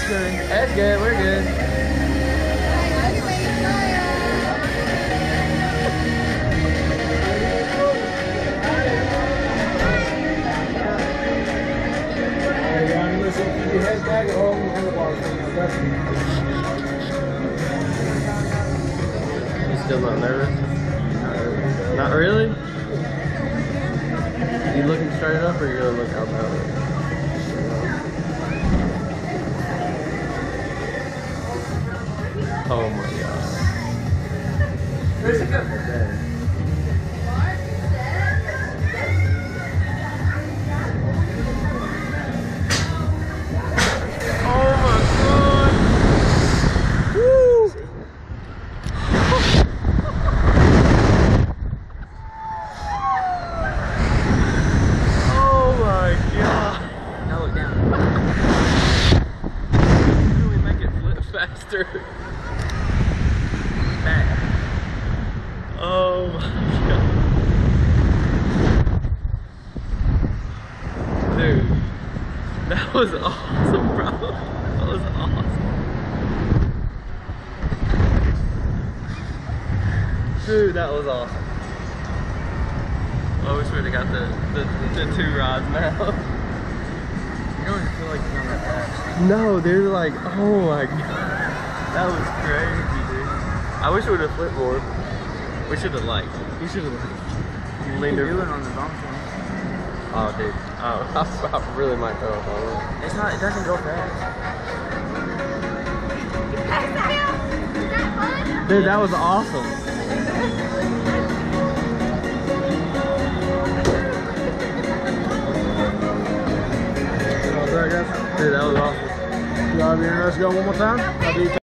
good. That's good. We're good. You still not nervous? Not really? You looking straight up or you gonna look out that way? Oh my god. Where's it go? Faster. Back. Oh my god. Dude, that was awesome, bro. That was awesome. Dude, that was awesome. I wish we'd have got the two rods now. You don't even feel like you're on that fast. No, they're like, oh my god. That was crazy, dude. I wish it would have flipped more. We should have liked. We should have liked. You leaned over. On the bump. Oh, dude. Oh, I really might throw up on it. It's not, it doesn't go fast. Dude, that was awesome. Dude, that was awesome. You want me to go one more time?